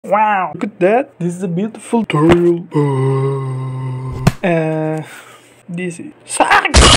Wow, look at that. This is a beautiful turtle. This is